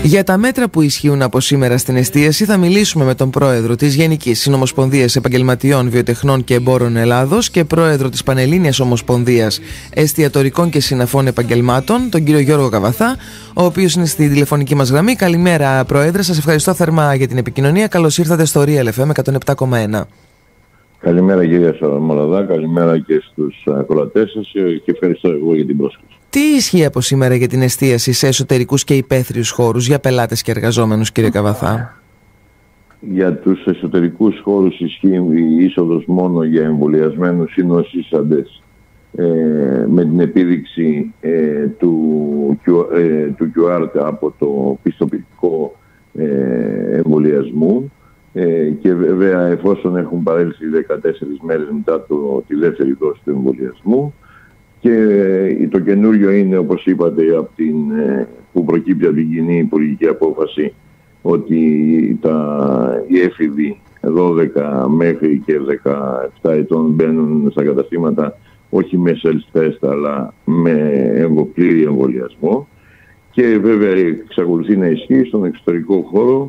Για τα μέτρα που ισχύουν από σήμερα στην εστίαση θα μιλήσουμε με τον πρόεδρο της Γενικής Συνομοσπονδίας Επαγγελματιών Βιοτεχνών και Εμπόρων Ελλάδος και πρόεδρο της Πανελλήνιας Ομοσπονδίας Εστιατορικών και Συναφών Επαγγελμάτων, τον κύριο Γιώργο Καβαθά, ο οποίος είναι στη τηλεφωνική μας γραμμή. Καλημέρα, πρόεδρε, σας ευχαριστώ θερμά για την επικοινωνία. Καλώς ήρθατε στο Real FM 107,1. Καλημέρα κυρία Σαραμολαδά, καλημέρα και στους ακροατές σας και ευχαριστώ εγώ για την πρόσκληση. Τι ισχύει από σήμερα για την εστίαση σε εσωτερικούς και υπαίθριους χώρους για πελάτες και εργαζόμενους, κύριε Καβαθά? Για τους εσωτερικούς χώρους ισχύει η είσοδος μόνο για εμβολιασμένους ή νοσήσαντες με την επίδειξη του QR από το πιστοποιητικό εμβολιασμού και βέβαια εφόσον έχουν παρέλθει 14 μέρες μετά τη δεύτερη δόση του εμβολιασμού. Και το καινούριο είναι, όπως είπατε, που προκύπτει από την κοινή υπουργική απόφαση, ότι οι έφηβοι 12 μέχρι και 17 ετών μπαίνουν στα καταστήματα όχι με self-test αλλά με πλήρη εμβολιασμό. Και βέβαια εξακολουθεί να ισχύει στον εξωτερικό χώρο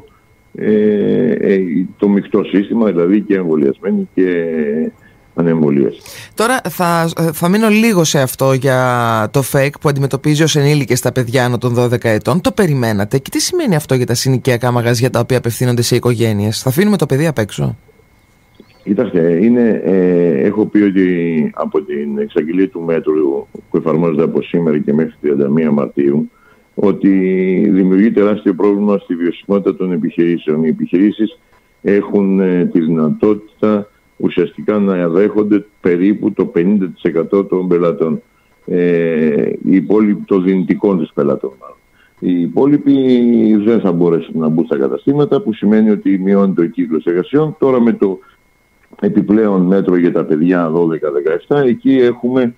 το μεικτό σύστημα, δηλαδή και εμβολιασμένοι και ανεμβολίες. Τώρα θα μείνω λίγο σε αυτό για το fake που αντιμετωπίζει ως ενήλικες τα παιδιά άνω των 12 ετών. Το περιμένατε και τι σημαίνει αυτό για τα συνοικιακά μαγαζιά τα οποία απευθύνονται σε οικογένειες? Θα αφήνουμε το παιδί απ' έξω? Κοιτάξτε, έχω πει ότι από την εξαγγελία του μέτρου που εφαρμόζεται από σήμερα και μέχρι 31 Μαρτίου ότι δημιουργεί τεράστιο πρόβλημα στη βιωσιμότητα των επιχειρήσεων. Οι επιχειρήσεις έχουν τη δυνατότητα ουσιαστικά να δέχονται περίπου το 50% των πελατών, των δυνητικών της πελατών. Οι υπόλοιποι δεν θα μπορέσουν να μπουν στα καταστήματα, που σημαίνει ότι μειώνεται ο κύκλος εργασιών. Τώρα με το επιπλέον μέτρο για τα παιδιά 12-17, εκεί έχουμε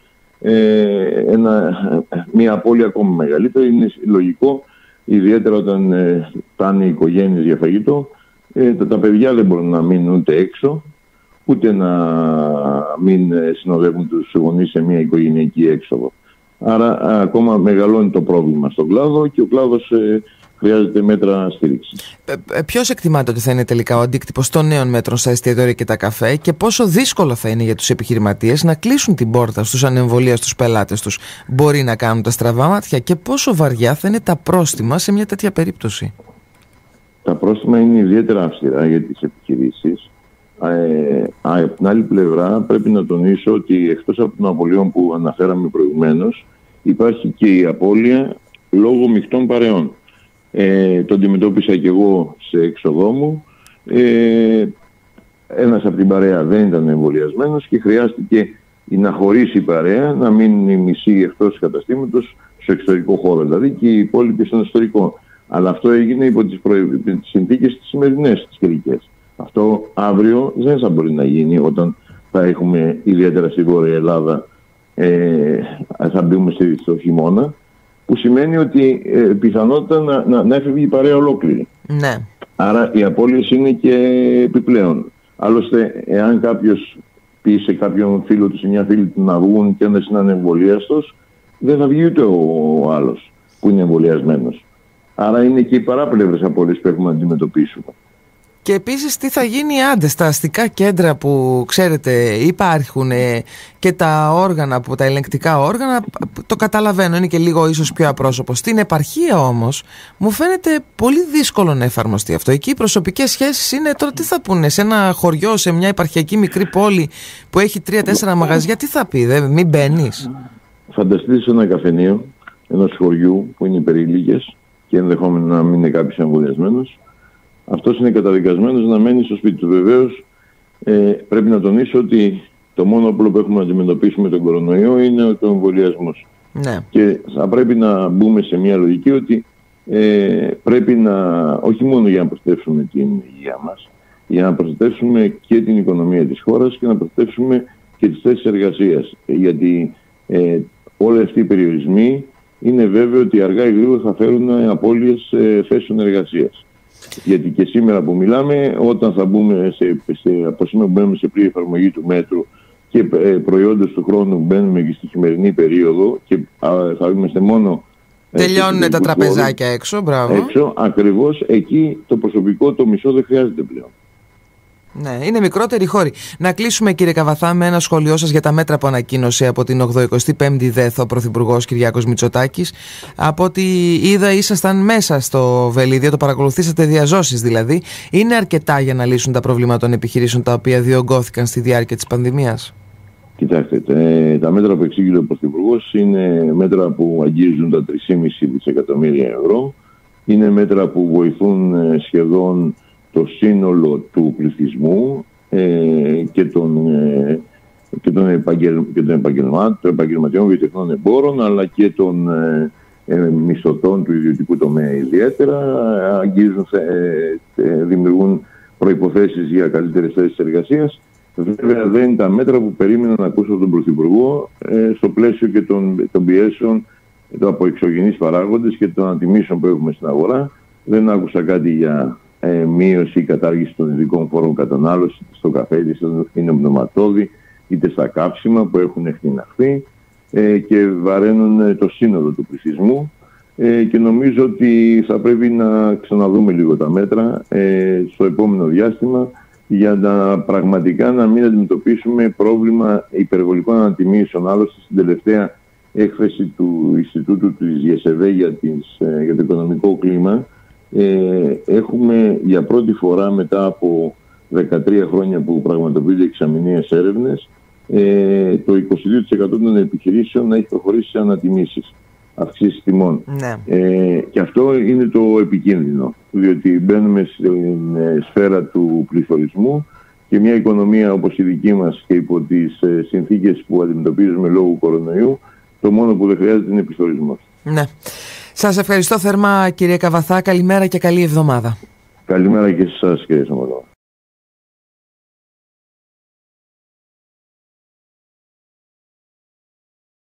μια απώλεια ακόμα μεγαλύτερη. Είναι λογικό, ιδιαίτερα όταν πάνε οι οικογένειες για φαγητό, τα παιδιά δεν μπορούν να μείνουν ούτε έξω, ούτε να μην συνοδεύουν τους γονείς σε μια οικογενειακή έξοδο. Άρα ακόμα μεγαλώνει το πρόβλημα στον κλάδο και ο κλάδος χρειάζεται μέτρα στήριξης. Ποιος εκτιμάται ότι θα είναι τελικά ο αντίκτυπος των νέων μέτρων στα εστιατόρια και τα καφέ και πόσο δύσκολο θα είναι για τους επιχειρηματίες να κλείσουν την πόρτα στους ανεμβολίαστους πελάτες τους? Μπορεί να κάνουν τα στραβά μάτια και πόσο βαριά θα είναι τα πρόστιμα σε μια τέτοια περίπτωση? Τα πρόστιμα είναι ιδιαίτερα αυστηρά για τις επιχειρήσεις. Από την άλλη πλευρά πρέπει να τονίσω ότι εκτός από των απολειών που αναφέραμε προηγουμένως υπάρχει και η απώλεια λόγω μεικτών παρεών. Το αντιμετώπισα και εγώ σε έξοδό μου. Ένας από την παρέα δεν ήταν εμβολιασμένος και χρειάστηκε να χωρίσει η παρέα, να μείνει η μισή εκτός του καταστήματος στο εξωτερικό χώρο, δηλαδή και οι υπόλοιποι στον εσωτερικό. Αλλά αυτό έγινε υπό τις συνθήκες τις σημερινές, τις καιρικές. Αυτό αύριο δεν θα μπορεί να γίνει όταν θα έχουμε ιδιαίτερα στη Βόρεια Ελλάδα, θα μπούμε στο χειμώνα, που σημαίνει ότι πιθανότητα να έφευγε η παρέα ολόκληρη. Ναι. Άρα οι απώλειες είναι και επιπλέον. Άλλωστε, εάν κάποιος πει σε κάποιον φίλο του, σε μια φίλη του να βγουν και ένας είναι ανεμβολίαστος, δεν θα βγει ούτε ο άλλος που είναι εμβολιασμένος. Άρα είναι και οι παράπλευρες απώλειες που έχουμε να αντιμετωπίσουμε. Και επίσης τι θα γίνει στα αστικά κέντρα που ξέρετε υπάρχουν και τα όργανα, τα ελεγκτικά όργανα, το καταλαβαίνω, είναι και λίγο ίσως πιο απρόσωπο. Στην επαρχία όμως μου φαίνεται πολύ δύσκολο να εφαρμοστεί αυτό. Εκεί οι προσωπικές σχέσεις είναι τώρα τι θα πούνε σε ένα χωριό, σε μια επαρχιακή μικρή πόλη που έχει 3-4 μαγαζιά, τι θα πει, μην μπαίνεις? Φανταστείτε σε ένα καφενείο ενός χωριού που είναι υπερήλικες και ενδεχόμενο να μην είναι κάποιος εμβολιασμένος. Αυτός είναι καταδικασμένος να μένει στο σπίτι του. Βεβαίως πρέπει να τονίσω ότι το μόνο όπλο που έχουμε να αντιμετωπίσουμε τον κορονοϊό είναι ο εμβολιασμός. Ναι. Και θα πρέπει να μπούμε σε μια λογική ότι πρέπει όχι μόνο για να προστατεύσουμε την υγεία μας, για να προστατεύσουμε και την οικονομία της χώρας και να προστατεύσουμε και τις θέσεις εργασίας. Γιατί όλοι αυτοί οι περιορισμοί είναι βέβαιο ότι αργά ή γρήγορα θα φέρουν απώλειες θέσεων εργασίας. Γιατί και σήμερα που μιλάμε, όταν θα μπούμε από σήμερα που μπαίνουμε σε πλήρη εφαρμογή του μέτρου και προϊόντος του χρόνου μπαίνουμε και στη χειμερινή περίοδο και θα είμαστε μόνο Τελειώνουν τα τραπεζάκια έξω, μπράβο. Έξω, ακριβώς εκεί το προσωπικό το μισό δεν χρειάζεται πλέον. Ναι, είναι μικρότεροι χώροι. Να κλείσουμε, κύριε Καβαθά, με ένα σχόλιο σας για τα μέτρα που ανακοίνωσε από την 85η ΔΕΘ ο Πρωθυπουργός Κυριάκος Μητσοτάκης. Από ό,τι είδα, ήσασταν μέσα στο βελίδιο, το παρακολουθήσατε διαζώσεις δηλαδή. Είναι αρκετά για να λύσουν τα προβλήματα των επιχειρήσεων τα οποία διωγγώθηκαν στη διάρκεια της πανδημίας? Κοιτάξτε, τα μέτρα που εξήγηλε ο Πρωθυπουργός είναι μέτρα που αγγίζουν τα 3,5 δισεκατομμύρια ευρώ. Είναι μέτρα που βοηθούν σχεδόν το σύνολο του πληθυσμού και των επαγγελματιών βιοτεχνών εμπόρων, αλλά και των μισθωτών του ιδιωτικού τομέα ιδιαίτερα. Αγγίζουν, δημιουργούν προϋποθέσεις για καλύτερες θέσεις εργασίας. Βέβαια δεν είναι τα μέτρα που περίμενα να ακούσω από τον Πρωθυπουργό στο πλαίσιο και των πιέσεων από εξωγενείς παράγοντες και των αντιμήσεων που έχουμε στην αγορά. Δεν άκουσα κάτι για μείωση ή κατάργηση των ειδικών φόρων κατανάλωσης στο καφέ, είτε στο πνευματόδη, είτε στα κάψιμα που έχουν εκτιναχθεί και βαραίνουν το σύνολο του πληθυσμού. Και νομίζω ότι θα πρέπει να ξαναδούμε λίγο τα μέτρα στο επόμενο διάστημα για να πραγματικά να μην αντιμετωπίσουμε πρόβλημα υπερβολικών ανατιμήσεων. Άλλωστε στην τελευταία έκθεση του Ινστιτούτου της ΓΕΣΕΒΕ για το οικονομικό κλίμα έχουμε για πρώτη φορά μετά από 13 χρόνια που πραγματοποιούνται εξαμηνίες έρευνες το 22% των επιχειρήσεων να έχει προχωρήσει σε ανατιμήσεις, αυξήσεις τιμών. Ναι. Και αυτό είναι το επικίνδυνο, διότι μπαίνουμε στην σφαίρα του πληθωρισμού και μια οικονομία όπως η δική μας και υπό τις συνθήκες που αντιμετωπίζουμε λόγω κορονοϊού, το μόνο που δεν χρειάζεται είναι πληθωρισμός. Ναι. Σας ευχαριστώ θερμά, κύριε Καβαθά. Καλημέρα και καλή εβδομάδα. Καλημέρα και σε εσάς, κύριε Σαμολό.